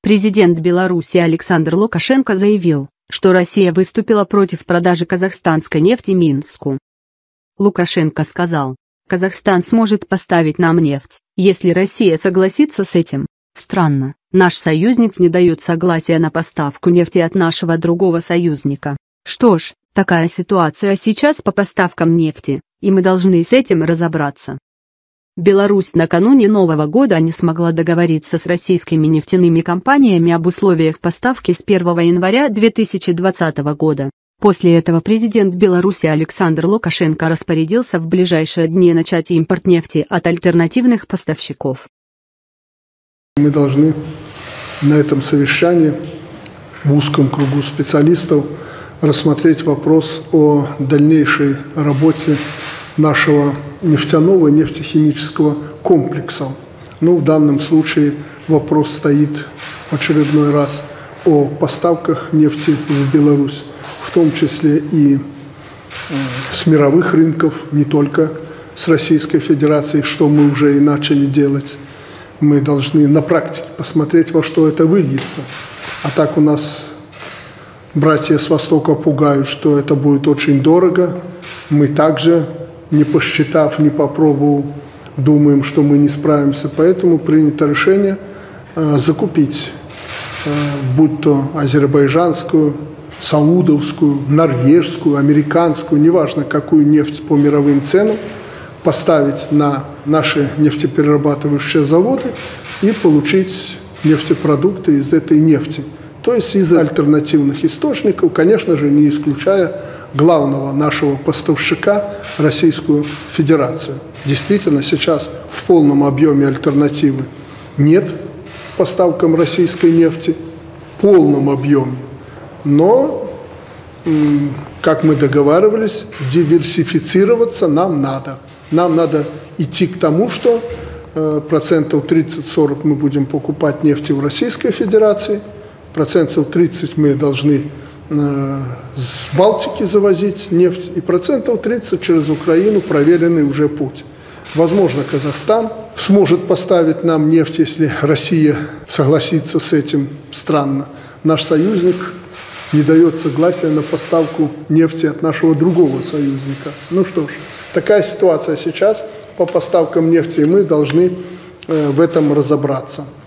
Президент Беларуси Александр Лукашенко заявил, что Россия выступила против продажи казахстанской нефти Минску. Лукашенко сказал: «Казахстан сможет поставить нам нефть, если Россия согласится с этим. Странно, наш союзник не дает согласия на поставку нефти от нашего другого союзника. Что ж, такая ситуация сейчас по поставкам нефти, и мы должны с этим разобраться». Беларусь накануне Нового года не смогла договориться с российскими нефтяными компаниями об условиях поставки с 1 января 2020 года. После этого президент Беларуси Александр Лукашенко распорядился в ближайшие дни начать импорт нефти от альтернативных поставщиков. Мы должны на этом совещании в узком кругу специалистов рассмотреть вопрос о дальнейшей работе нашего нефтяного и нефтехимического комплекса. В данном случае вопрос стоит в очередной раз о поставках нефти в Беларусь, в том числе и с мировых рынков, не только с Российской Федерацией, что мы уже и начали делать. Мы должны на практике посмотреть, во что это выльется. А так у нас братья с Востока пугают, что это будет очень дорого. Мы также, не посчитав, не попробовав, думаем, что мы не справимся. Поэтому принято решение закупить, будь то азербайджанскую, саудовскую, норвежскую, американскую, неважно какую нефть по мировым ценам, поставить на наши нефтеперерабатывающие заводы и получить нефтепродукты из этой нефти. То есть из альтернативных источников, конечно же, не исключая главного нашего поставщика Российскую Федерацию. Действительно, сейчас в полном объеме альтернативы нет поставкам российской нефти, в полном объеме. Но, как мы договаривались, диверсифицироваться нам надо. Нам надо идти к тому, что процентов 30-40 мы будем покупать нефти в Российской Федерации, процентов 30 мы должны с Балтики завозить нефть, и процентов 30 через Украину проверенный уже путь. Возможно, Казахстан сможет поставить нам нефть, если Россия согласится с этим. Странно. Наш союзник не дает согласия на поставку нефти от нашего другого союзника. Ну что ж, такая ситуация сейчас по поставкам нефти, и мы должны в этом разобраться.